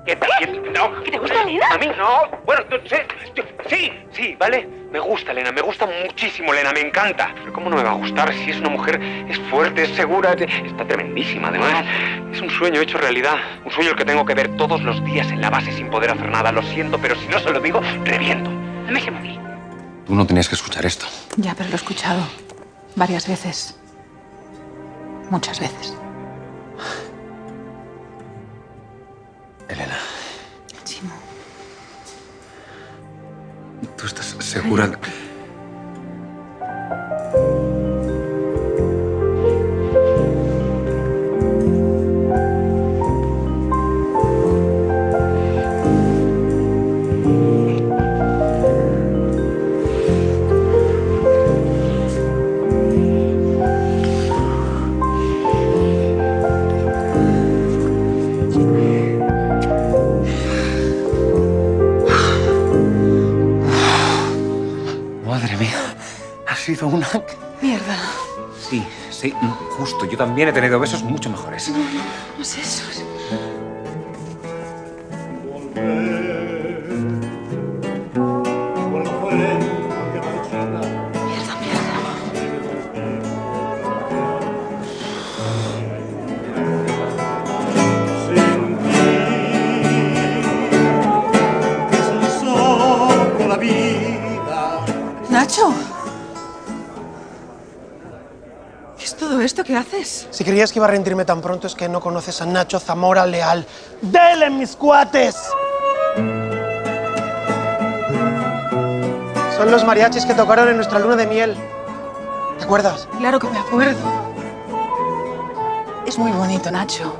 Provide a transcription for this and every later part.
quieta, quieta. No. ¿Que te gusta Elena? A mí no. Bueno, sí, ¿vale? Me gusta, Elena, me gusta muchísimo, Elena, me encanta. Pero ¿cómo no me va a gustar si es una mujer, es fuerte, es segura, está tremendísima, además? Es un sueño hecho realidad. Un sueño el que tengo que ver todos los días en la base sin poder hacer nada. Lo siento, pero si no se lo digo, reviento. Dame ese móvil. Tú no tenías que escuchar esto. Ya, pero lo he escuchado. Varias veces. Muchas veces. Elena. Chimo. ¿Tú estás segura? Madre mía, ha sido una... Mierda. Sí, justo. Yo también he tenido besos mucho mejores. No es eso. Nacho. ¿Qué es todo esto? ¿Qué haces? Si creías que iba a rendirme tan pronto es que no conoces a Nacho Zamora Leal. ¡Dele, mis cuates! Son los mariachis que tocaron en nuestra luna de miel. ¿Te acuerdas? Claro que me acuerdo. Es muy bonito, Nacho.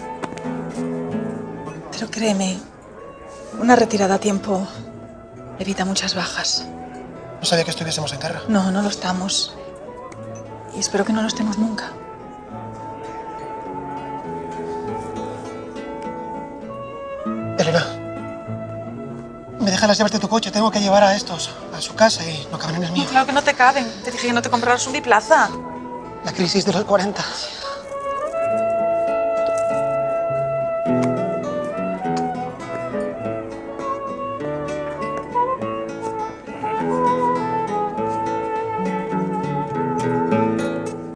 Pero créeme, una retirada a tiempo evita muchas bajas. No sabía que estuviésemos en guerra. No, no lo estamos. Y espero que no lo estemos nunca. Elena, me dejas las llaves de tu coche. Tengo que llevar a estos a su casa y no caben en el mío. Claro que no te caben. Te dije que no te compraras un biplaza. La crisis de los 40.